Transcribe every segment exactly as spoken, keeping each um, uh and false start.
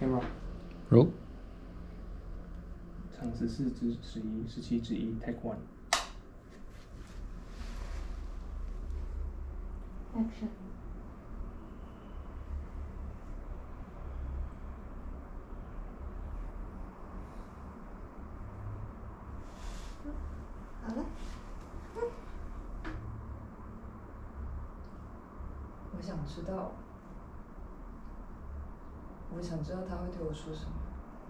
Camera。 Roll。 场十四至十一，十七至一 ，Take one。 Action。 好了。 我想知道，我想知道他会对我说什么。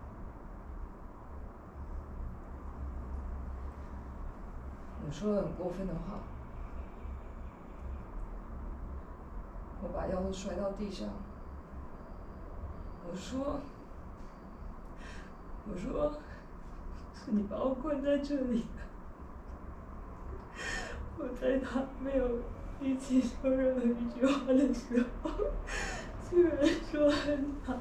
我说了很过分的话，我把药都摔到地上。我说，我说，是你把我困在这里的。我在他没有力气说任何一句话的时候，居然说恨他。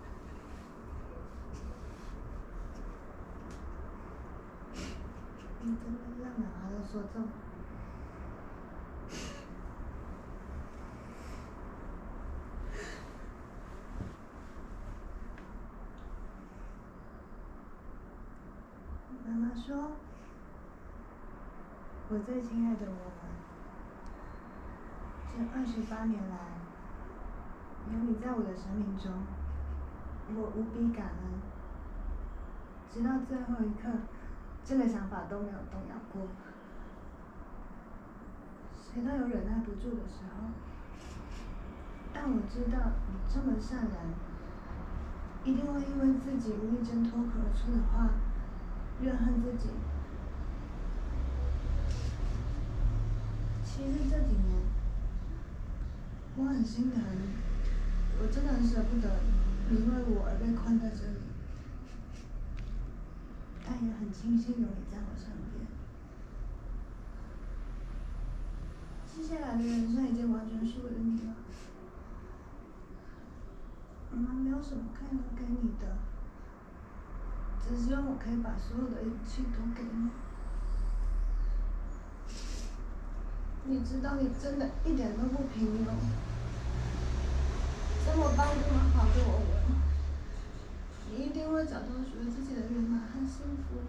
你真的让两个人说中？妈妈说，我最亲爱的我们，这二十八年来，有你在我的生命中，我无比感恩。直到最后一刻，这个想法都没有动摇过。谁都有忍耐不住的时候，但我知道你这么善良，一定会因为自己无意间脱口而出的话，怨恨自己。其实这几年，我很心疼，我真的很舍不得你因为我而被困在这里，但也很庆幸有你在我身边。接下来的人生已经完全属于你了，妈妈没有什么可以留给你的，只希望我可以把所有的勇气都给你。你知道你真的一点都不平庸，这么棒这么好的我们，你一定会找到属于自己的圆满和幸福。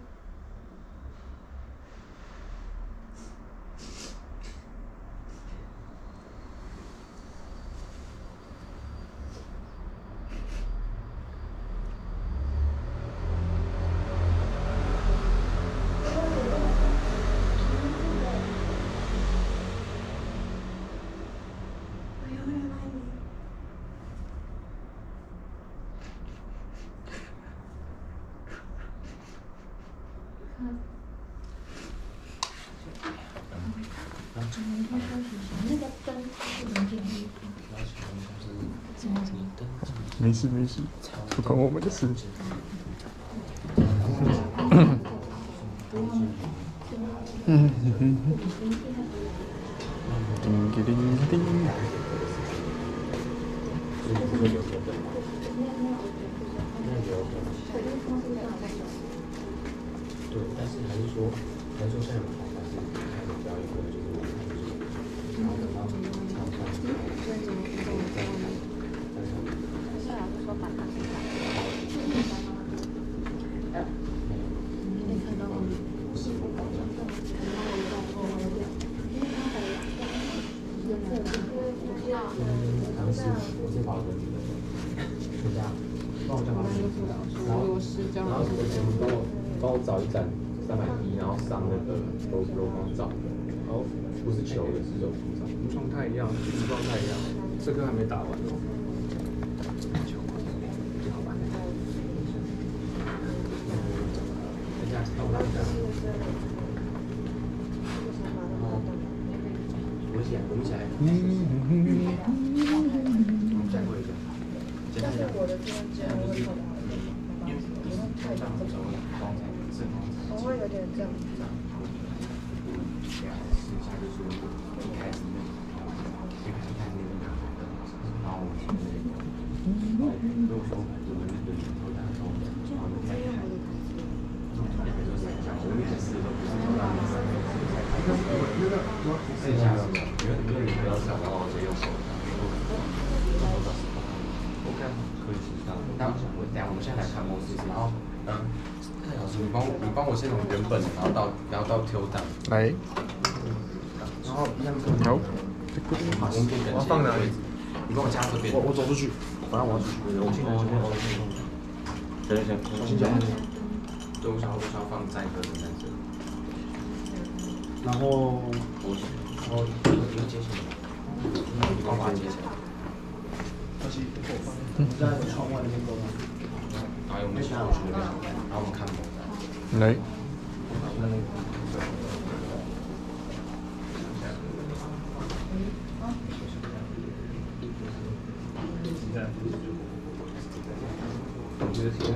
没事没事，不关我们的事。嗯哼哼，叮叮叮叮。 对，但是还是说，还是说现在有好，但是开始表演或者就是我看就是，然后等到唱唱，对，怎么怎么怎么，但是是老师说把它给打。你看到吗？是否搞这样？尝试，我先把我的女的，回家，帮我叫老师，然后然后我节目帮我。帮我找一盏三百一，然后上那个柔柔光罩，然后不是球的，是柔光罩。 状态一样，一直状态一样，这个还没打完哦。球，好吧。 等一下，帮我拉一下。我起来，我们起来。我们再过一下。简单一下。现在就是，因为太长了，光彩正光彩。 我会有点这样。 试一下，就是一开始那个，一开始那个，然后我们前面那个，然后如果说我们那个头大头，然后再看，也可以说三下，我们也是都不是说让你三个试一下，试一下，因为因为你不要想，然后直接用手，手手到手，OK，可以试一下。 那我等下我们现在来看模式，然后嗯，蔡老师你帮我你帮我先从原本的，然后到然后到 Q 档， 来， 然后一样是好， 好，我们变更我放哪里？ 你帮我加这边。 我我走出去，反正我要出去，我先我先我先。行行，我先讲。 对，我想我想要放载歌的男生。 然后我然后你接起来，你帮我把它接起来。 你在窗外那边走吗？ 然后我们先过去那边，然后我们看模。 来， 我觉得现在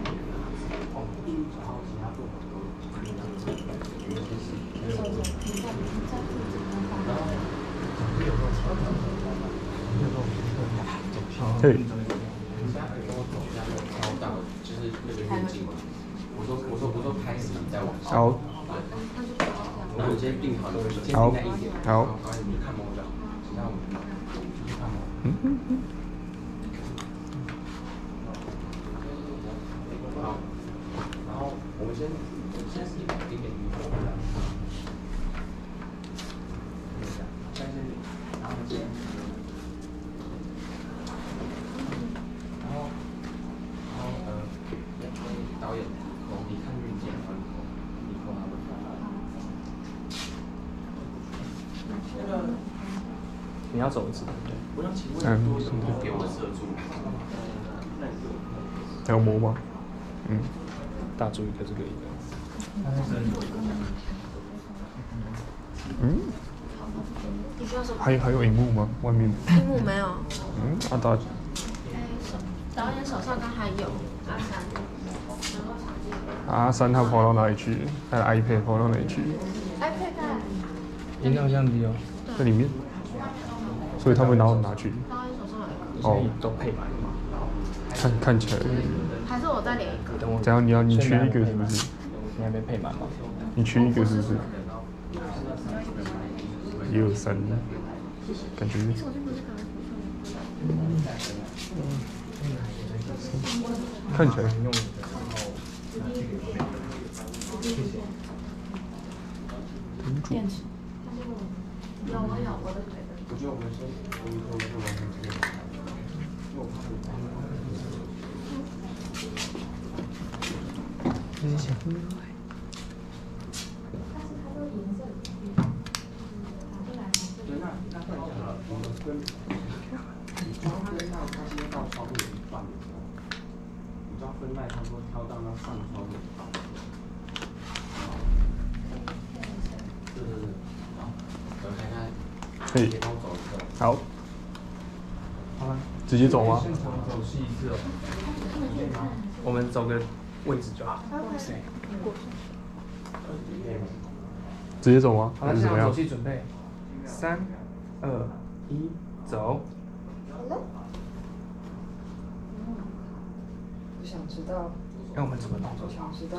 嘿， 超大，就是那个运镜嘛。我说我说我说开始你再往上。 好， 然后你先定好，你先定好在一点， 好然后你看模就好，其他我们去看模。 嗯嗯嗯， 好，然后我们先，现在是一点点一分的，但是然后先，然后然后呃，导演，我你看运镜分口，你扣他们。那个你要走一次，对。 我想请问多什么给我射住？ 还有模吗？嗯， 大注一个这个一个。 嗯， 你需要什么？ 还有还有荧幕吗？外面？ 荧幕没有。 嗯，啊大， 哎，手导演手上刚还有阿三，能够场地。 阿三他跑到哪里去？他的 iPad 跑到哪里去？ iPad 在音量相机哦。 在里面，所以他会拿到哪去？ 导演手上有一个。 哦， 都配满了吗？ 看看起来， 还是我再连一个？ 等我。 这样你要你缺一个是不是？ 你还没配满吗？ 你缺一个是不是？一二三，感觉。看起来。 电池。有我有我的腿的。 我觉得我们先，我们我们就往前走。因为我怕谢谢。 对，那那这样好了，我们跟，你抓分麦，他先到超过一半的时候，你抓分麦，他说挑到那上超过一半的时候，对对对，然后我看看， 可以你帮我走一走。 好， 好了， 直接走吗？ 现场走戏一次哦。我们走个位置就好。 直接走吗？ 好了， 还是怎么样现场走？戏准备，三、二、一，走。 我想知道， 让我们怎么弄？ 想知道。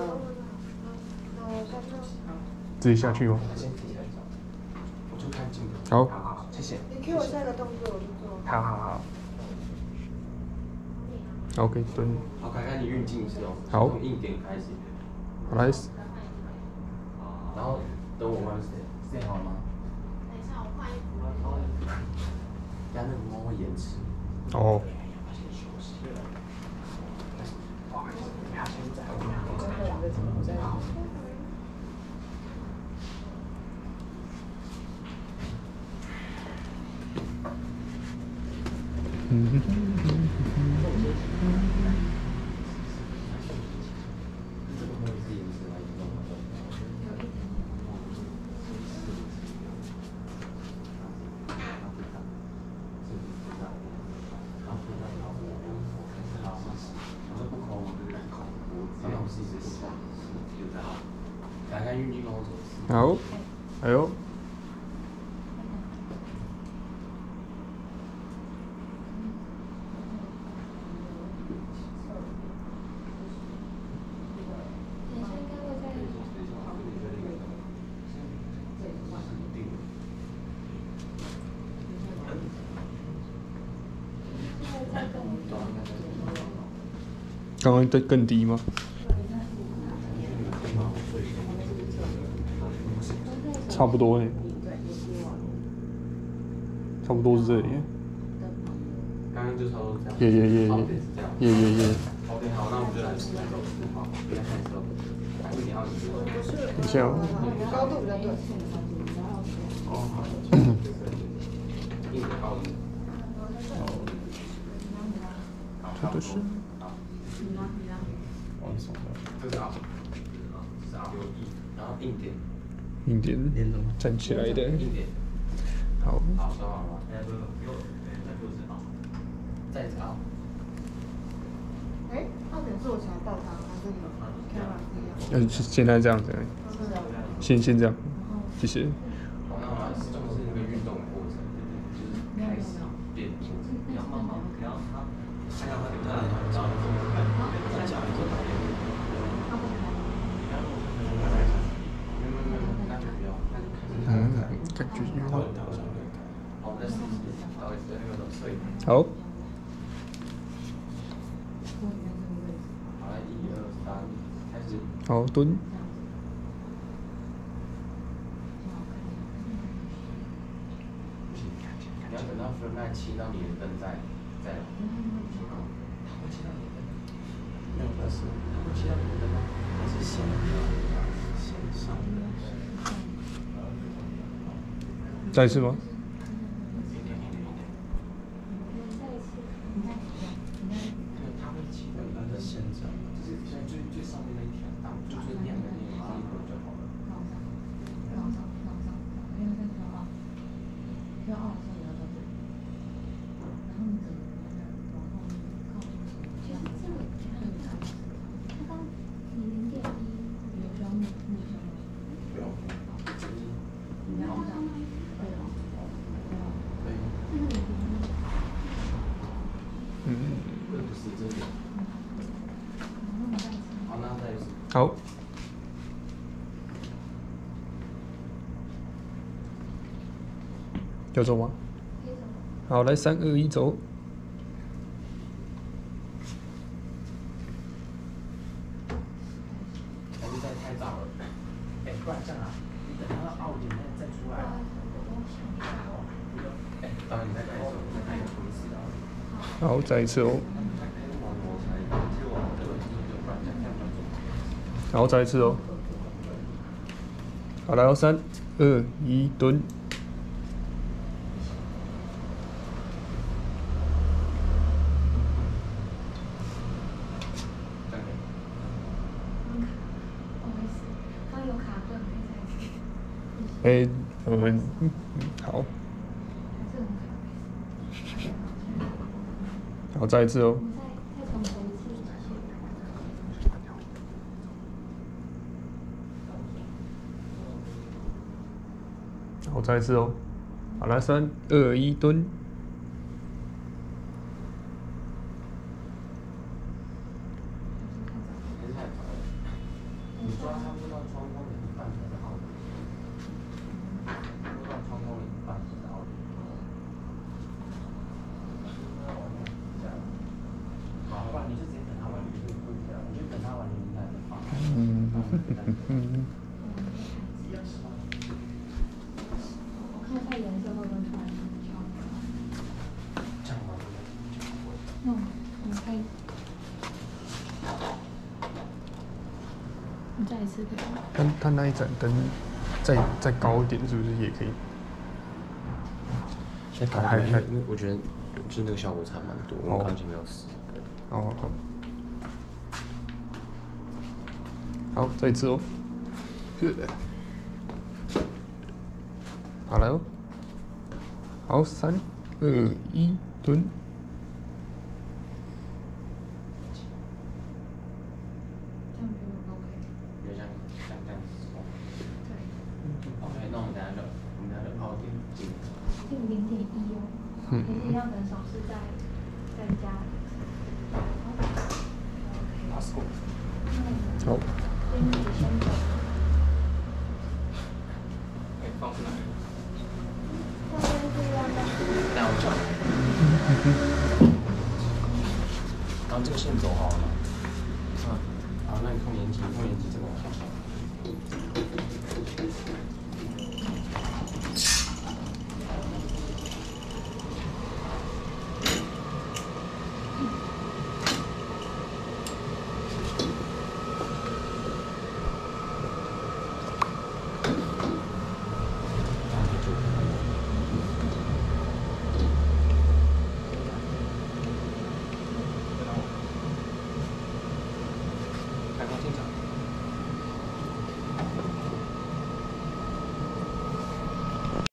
直接下去吗？ 先停一下，我就看镜头。 好， 好，谢谢。 你给我下个动作，我就做。 好好好。 OK，蹲。 好，看看你运镜是哦。 好从硬点开始。 好来。 然后等我慢慢 set set 好了吗？ 等一下，我换衣服。 但那个猫会延迟。 哦。嗯。 这个会是延迟来移动的。 好，还有。 刚刚再更低吗？差不多哎、差不多是这里。 刚刚就差不多这样。 耶耶耶好耶对是这样。 耶耶耶！ OK， 好，那我们就来试。好，你来看一下。来一点二十。 等一下哦。 高度比较对。 哦，好。一点高一点。 这个是。 往上的，这是 R，这是 R 六一，然后硬点。 硬点站起来的。 硬点。 好。 好，收好了。哎，不不不，再做一次啊。再一次啊。 哎，二点是我想报它，还是你 camera 不一样？ 嗯，是现在这样子。先先这样，谢谢。 好，那我们就是那个运动的过程，就是开始变动，然后慢慢，然后他，看到他有他的然后再讲一个导演。没有没有没有，那就不要，那就开始。 嗯，感觉有。 好，我们再试一试，导演的那个摄影。 好。 好，来，一二三，开始。 好，蹲。 你要等到 frame line 切到你的灯再再来。它会切到你的灯？没有，不是，它会切到你的灯吗？还是线线上的？ 再一次吗？ 一点一点一点。对，它会切到你的线上，就是现在最最上面那一条，挡就是亮的那个那一个就好了。 好。要走吗？好，来三二一走。 还是在太早了。哎，不然这样啊，你等它到二点再出来啊。哎，导演你再开一首，再开一个同时的。 好，再一次哦。然后再一次哦。好，来哦，三、二、一，蹲。哎，我们嗯好。好，再一次哦。好，再一次哦。好，来，三、二、一，蹲。 你抓差不多到窗框的一半才是奥利，差不多到窗框的一半才是奥利。好，不然你就直接等它完，你就不一样，你就等它完，你再放。 嗯嗯。 我看它颜色会不会突然跳？ 这样吗？ 那我们可以。你再一次可以吗？ 它它那一盏灯再再高一点，是不是也可以？ 现在还还，因为我觉得就是那个效果差蛮多，我刚才没有试。 哦好。好，再一次哦。好来哦。好，三、二、一，蹲。 OK， 那我们等下就，我们等下就抛定定。 定零点一哦，还是要等手势再再加。 好。 先你先走。 哎，放出来。 那边是要在。 那我转。然后这个线走好了吗？ 好，那你看年级，看年级这个。